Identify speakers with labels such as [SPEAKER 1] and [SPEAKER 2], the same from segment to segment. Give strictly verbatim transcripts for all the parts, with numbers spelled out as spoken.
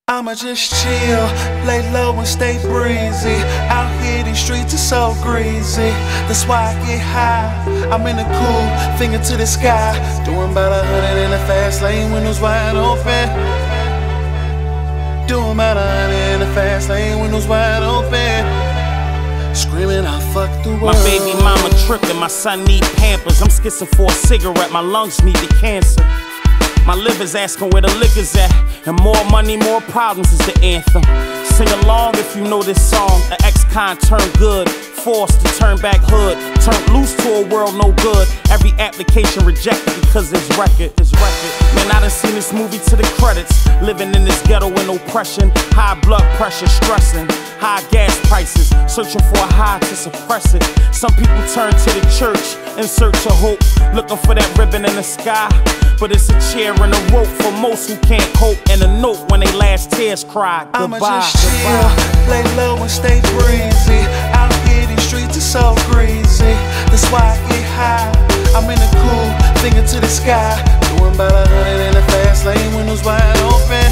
[SPEAKER 1] I'ma just chill, lay low and stay breezy. Out here these streets are so greasy. That's why I get high. I'm in the cool, finger to the sky. Doing about a hundred in the fast lane, windows wide open. Doing about a hundred in the fast lane, windows wide open. Screaming, I fuck the world.
[SPEAKER 2] My baby mama tripping, my son need Pampers. I'm skissing for a cigarette, my lungs need the cancer. My liver's asking where the liquor's at. And more money, more problems is the anthem. Sing along if you know this song. An ex-con turned good, forced to turn back hood. Turned loose to a world no good. Every application rejected because his record, his record. Man, I done seen this movie to the credits. Living in this ghetto with oppression. High blood pressure, stressing. High gas prices, searching for a high to suppress it. Some people turn to the church in search of hope, looking for that ribbon in the sky. But it's a chair and a rope for most who can't cope, and a note when they last tears cry. Goodbye,
[SPEAKER 1] I'ma just chill,
[SPEAKER 2] goodbye.
[SPEAKER 1] lay low and stay breezy. Out here these streets are so greasy. That's why I get high. I'm in the cool, finger to the sky. Doing about a hundred in the fast lane, windows wide open.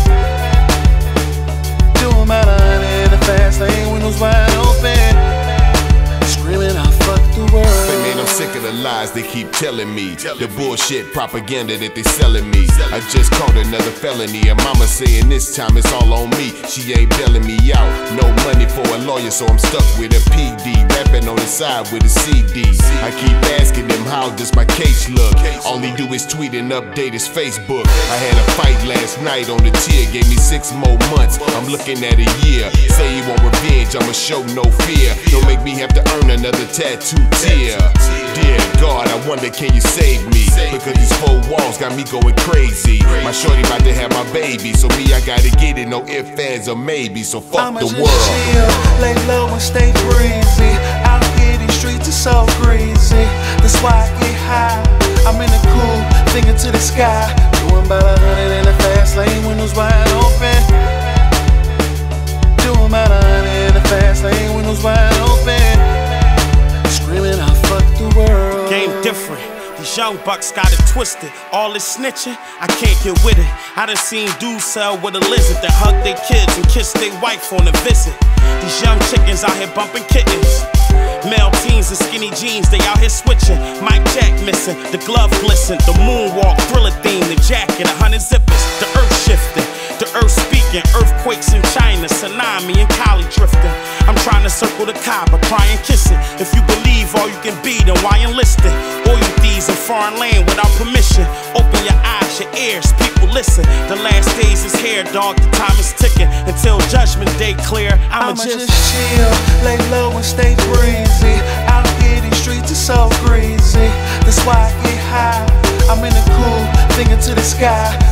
[SPEAKER 1] Doing about a hundred in the fast lane, windows wide open. Screaming, I fuck the world.
[SPEAKER 3] Hey man, I'm sick of the lies they keep telling me. The bullshit propaganda that they selling me. I just caught another felony, and mama saying this time it's all on me. She ain't bailing me out. No money for a lawyer, so I'm stuck with a P D. Rapping on the side with a C D. I keep asking them, how does my case look? All he do is tweet and update his Facebook. I had a fight last night on the tier, gave me six more months. I'm looking at a year. Say he want revenge, I'ma show no fear. Don't make me have to earn another tattoo tear. Dear God, I wonder, can you save me? Because these four walls got me going crazy. My shorty about to have my baby, so me, I gotta get it, no ifs, ands, or maybe. So fuck
[SPEAKER 1] I'ma
[SPEAKER 3] the
[SPEAKER 1] just
[SPEAKER 3] world.
[SPEAKER 1] chill, lay low and stay breezy. Out here these streets are so greasy. That's why I get high. I'm in the cool, finger to the sky. Doing about a hundred in the fast lane, windows wide open. Doing about a hundred in the fast lane, windows wide open. Screaming, I fuck the world.
[SPEAKER 2] Game different. These young bucks got it twisted. All this snitching, I can't get with it. I done seen dudes sell with a lizard that hug their kids and kiss their wife on a visit. These young chickens out here bumping kittens. Male teens in skinny jeans, they out here switching. Mike Jack missing, the glove glisten, the moonwalk, thriller theme, the jacket, a hundred zippers, the earth shifting, the earth speaking, earthquakes in China, tsunami and Cali drifting. I'm trying to circle the Kaaba, try and kiss it. If you believe all you can be, then why enlist it? All you thieves in foreign land without permission. Open your eyes, your ears, people listen. The last days is here, dog, the time is ticking. Until judgment day clear, I'ma,
[SPEAKER 1] I'ma
[SPEAKER 2] just,
[SPEAKER 1] just chill, lay low and stay breezy. Out here these streets are so greasy. That's why I get high. I'm in the cool, finger to the sky.